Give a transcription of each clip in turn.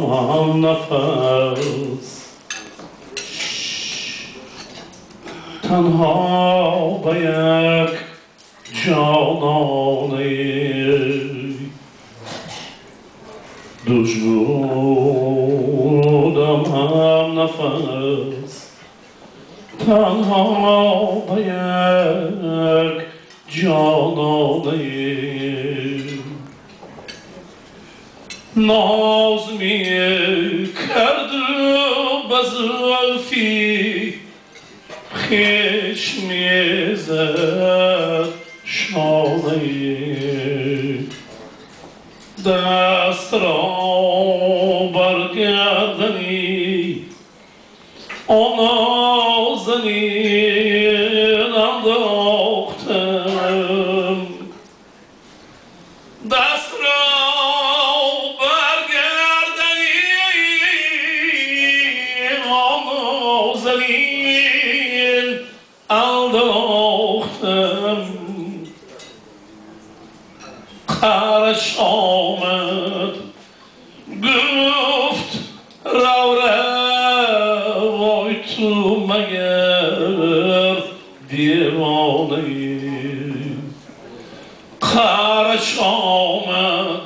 هم نفس تنها به یک جانانه دوش بودم هم نفس تنها به یک جانانه ناز می کرد به زلفی خیش می زد شانه دست را برگردنی آن نازنین انداختم دست را برگردنی آن نازنین انداختم قرش آمد گفت رو وای تو مگر دیوانه قرش آمد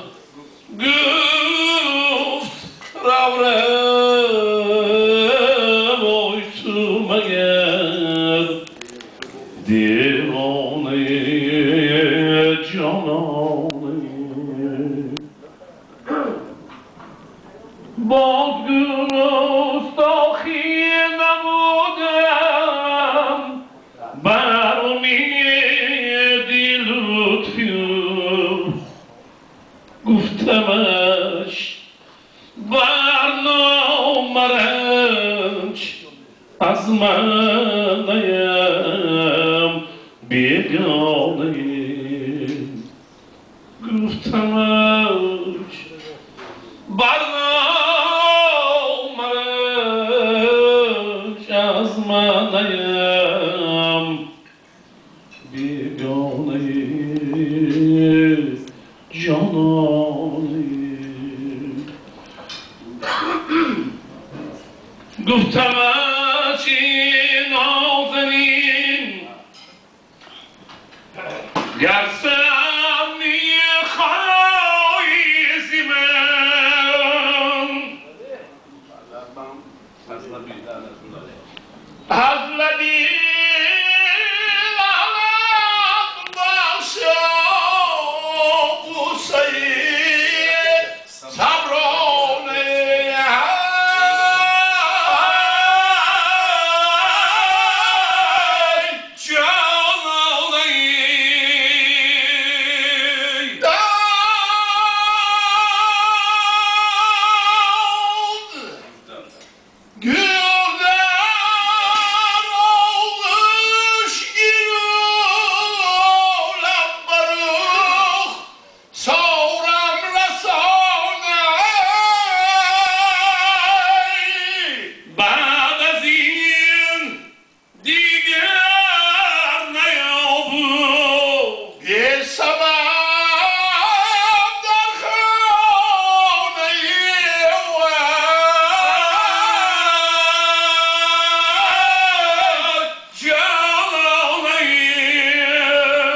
گفت رو وای تو مگر دیوانه جانانه باز گستاخی نمودم بر امیدی لطفی گفتمش بر نامرنج از من نیم بیگانه گفتمش بر نامرنج از من نیم بیگانه جانانه گفتمش این نازنین گر سم میخوایی زی من از لبی لعنت باشه بوسه صبرانه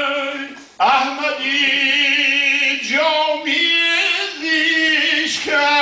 Ahmadi Jami Zişka